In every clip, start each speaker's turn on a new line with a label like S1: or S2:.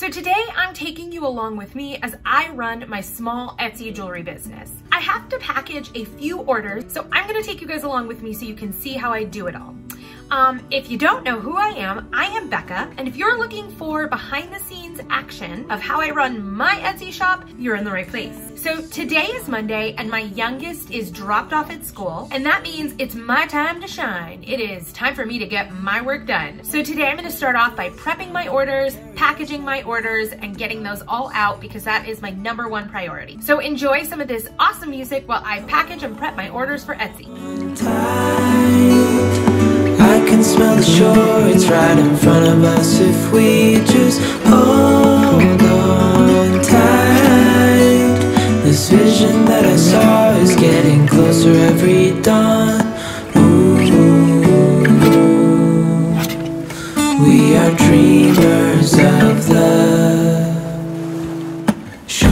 S1: So today I'm taking you along with me as I run my small Etsy jewelry business. I have to package a few orders, so I'm gonna take you guys along with me so you can see how I do it all. If you don't know who I am Becca, and if you're looking for behind the scenes action of how I run my Etsy shop, you're in the right place. So today is Monday and my youngest is dropped off at school, and that means it's my time to shine. It is time for me to get my work done. So today I'm gonna start off by prepping my orders, packaging my orders, and getting those all out because that is my #1 priority. So enjoy some of this awesome music while I package and prep my orders for Etsy.
S2: I can smell the shore, it's right in front of us if we just hold on tight. This vision that I saw is getting closer every dawn. Ooh, we are dreamers of the shore.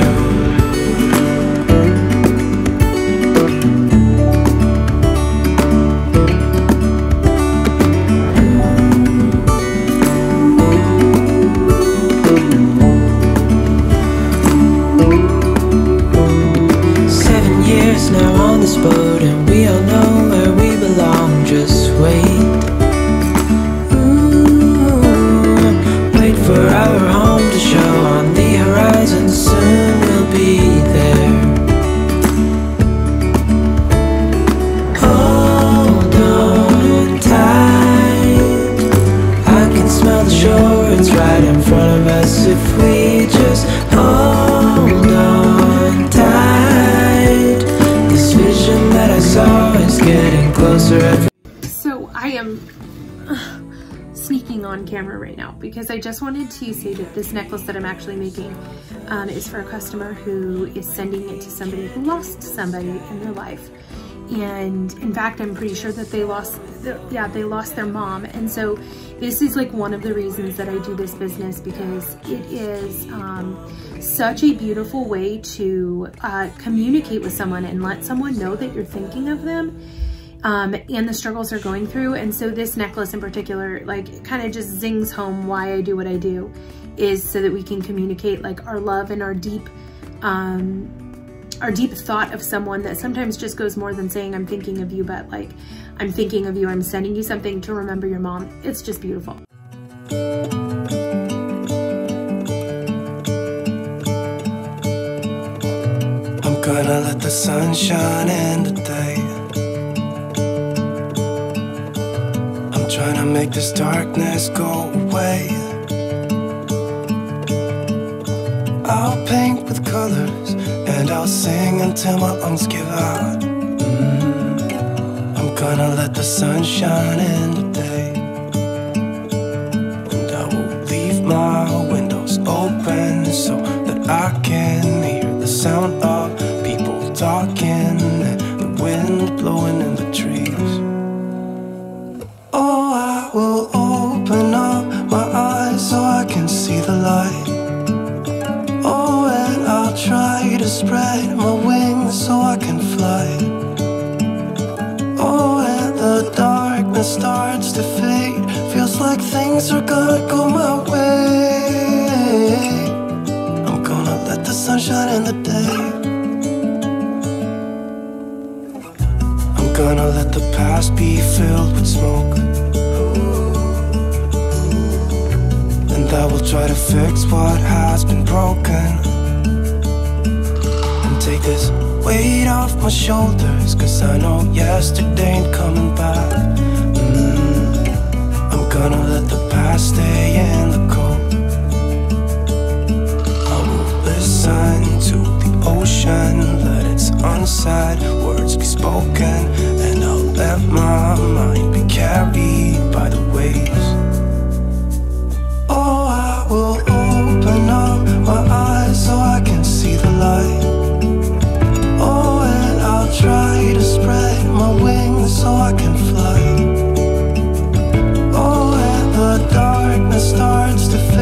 S2: 7 years now on this boat, and we all know where we belong. Just wait. Wait for our home to show on the horizon. Soon we'll be there. Hold on tight. I can smell the shore, it's right in front of us if we just hold on tight. This vision that I saw is getting closer every.
S1: So I am sneaking on camera right now because I just wanted to say that this necklace that I'm actually making is for a customer who is sending it to somebody who lost somebody in their life. And in fact, I'm pretty sure that they lost their mom. And so this is like one of the reasons that I do this business, because it is such a beautiful way to communicate with someone and let someone know that you're thinking of them and the struggles they're going through. And so this necklace in particular, like, kind of just zings home why I do what I do, is so that we can communicate like our love and our deep thought of someone that sometimes just goes more than saying I'm thinking of you, but like, I'm thinking of you, I'm sending you something to remember your mom. It's just beautiful.
S2: I'm gonna let the sun shine in today. I'm trying to make this darkness go away. I'll paint with colors and I'll sing until my lungs give out. I'm gonna let the sun shine in today, and I will leave my windows open so that I can hear the sound of people talking and the wind blowing in the trees. Oh, I will open up my eyes so I can see the light. Oh, and I'll try to spread my wings so I can fly. Oh, and the darkness starts to fade. Feels like things are gonna go my way. I'm gonna let the sun shine in the day. I'm gonna let the past be filled with smoke, and I will try to fix what has been broken, and take this weight off my shoulders, cause I know yesterday ain't coming back. I'm gonna let the past stay in the cold. I will listen to the ocean, let its unsaid words be spoken, and I'll let my mind be carried by the waves. Oh, I will open up my eyes so I can see the light. Oh, and I'll try to spread my wings so I can fly. Oh, and the darkness starts to fade.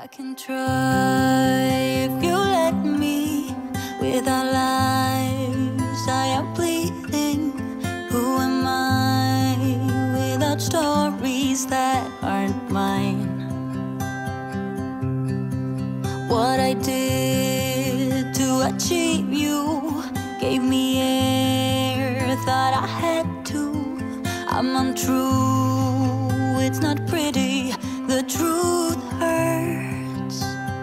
S3: I can try if you let me. Without lies, I am bleeding. Who am I without stories that aren't mine? What I did to achieve you gave me air, thought I had to. I'm untrue, it's not pretty, the truth hurts.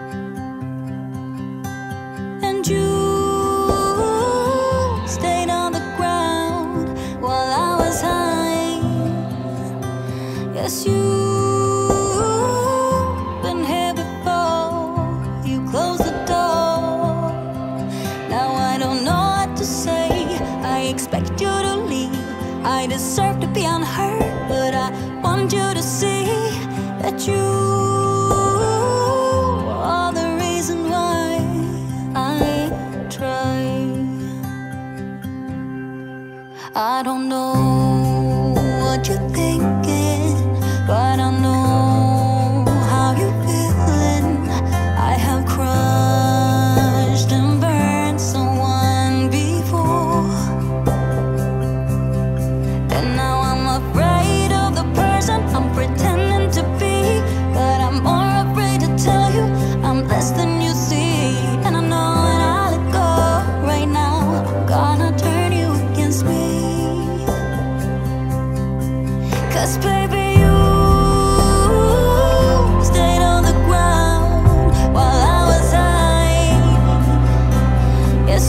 S3: And you stayed on the ground while I was high. Yes, you've been here before, you closed the door. Now I don't know what to say, I expect you to leave. I deserve to be unheard, but I want you to see that you are the reason why I try. I don't know what you're thinking, but I know how you're feeling. I have crushed and burned someone before, and now I'm afraid of the person I'm pretending to be. But I'm more afraid to tell you I'm less than you see. And I know when I let go right now, I'm gonna turn you against me. 'Cause baby, you stayed on the ground while I was high. Yes,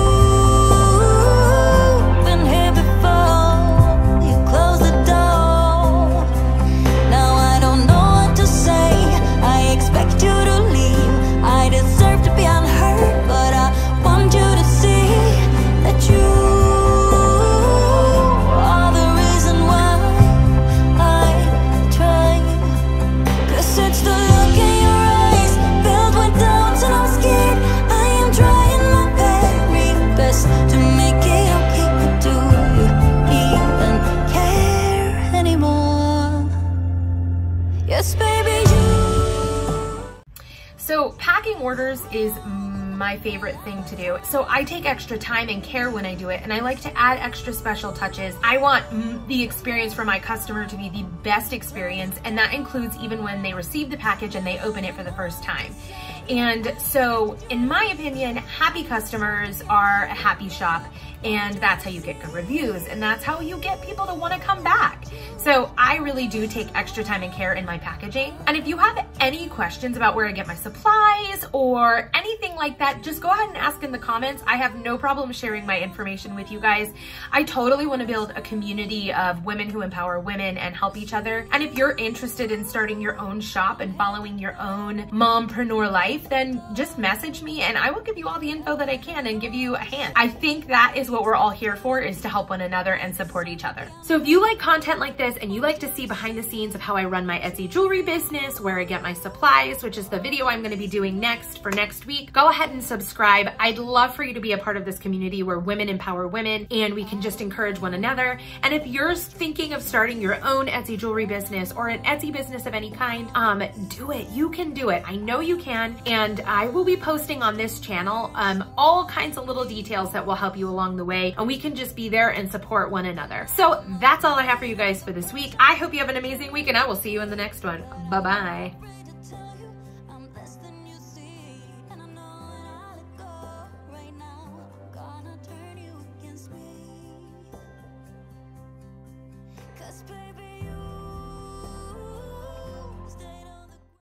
S3: you've been here before, you closed the door. Now I don't know what to say, I expect you to leave. I deserve to be unheard, but I want you to see that you are the reason why I try. 'Cause it's the look in your eyes filled with doubts, and I'm scared. I am trying my very best to make it okay, but do you even care anymore? Yes, baby, you.
S1: So packing orders is my favorite thing to do. So I take extra time and care when I do it, and I like to add extra special touches. I want the experience for my customer to be the best experience, and that includes even when they receive the package and they open it for the first time. And so in my opinion, happy customers are a happy shop, and that's how you get good reviews, and that's how you get people to want to come back. So I really do take extra time and care in my packaging. And if you have any questions about where I get my supplies or anything like that, just go ahead and ask in the comments. I have no problem sharing my information with you guys. I totally want to build a community of women who empower women and help each other. And if you're interested in starting your own shop and following your own mompreneur life, then just message me and I will give you all the info that I can and give you a hand. I think that is what we're all here for, is to help one another and support each other. So if you like content like this and you like to see behind the scenes of how I run my Etsy jewelry business, where I get my supplies, which is the video I'm gonna be doing next for next week, go ahead and subscribe. I'd love for you to be a part of this community where women empower women and we can just encourage one another. And if you're thinking of starting your own Etsy jewelry business or an Etsy business of any kind, do it. You can do it. I know you can. And I will be posting on this channel all kinds of little details that will help you along the way, and we can just be there and support one another. So that's all I have for you guys for this week. I hope you have an amazing week, and I will see you in the next one. Bye-bye.